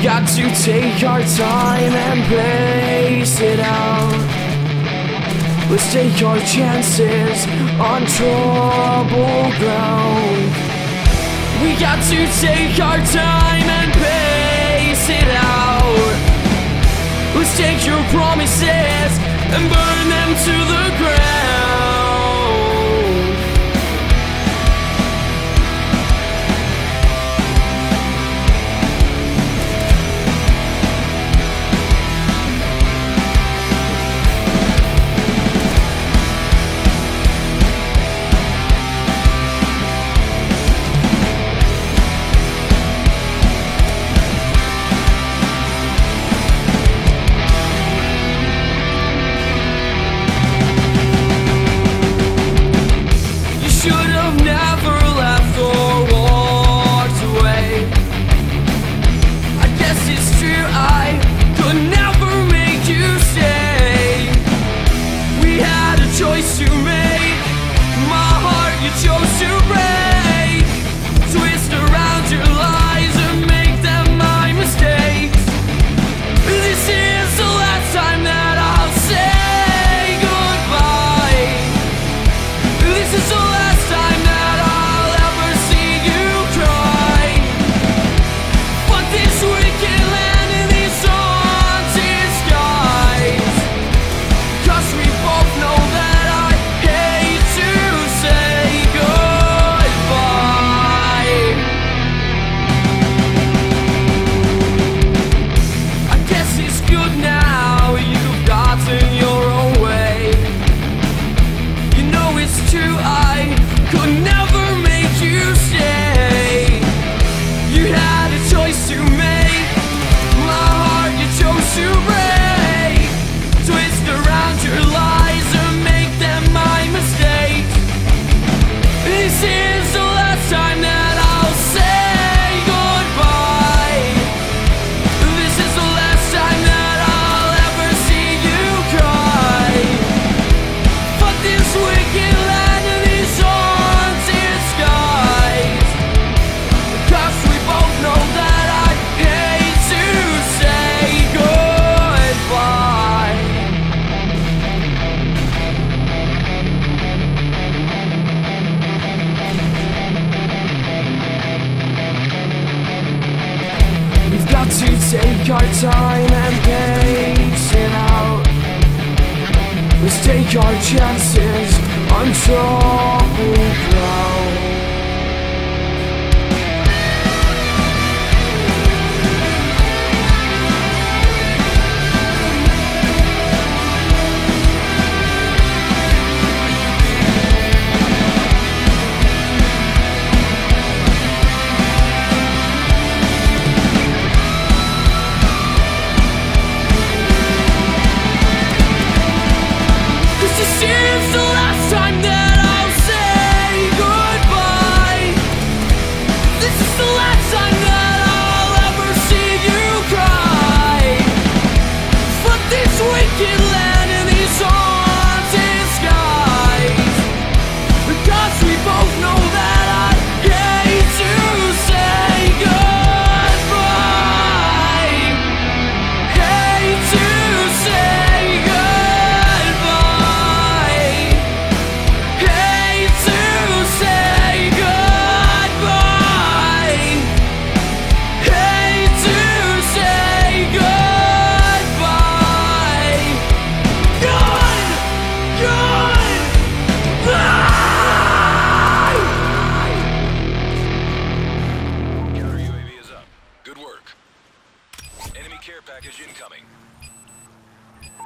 got to take our time and pace it out. Let's take our chances on troubled ground. We got to take our time and pace it out. Let's take your promises and burn them to the ground. Choice to make, my heart you chose to break. Twist around your lies and make them my mistakes. This is the last time that I'll say goodbye. This is the last time that I'll ever see you cry. Fuck this wicked land and these haunted skies, 'cause we both know that to take our time and pace it out. Let's take our chances on troubled ground. This is the last time that I'll say goodbye. This is the last time that I'll ever see you cry. Fuck this wicked land and these haunted skies, because we both know that I hate to say goodbye. Hate to say Enemy care package incoming.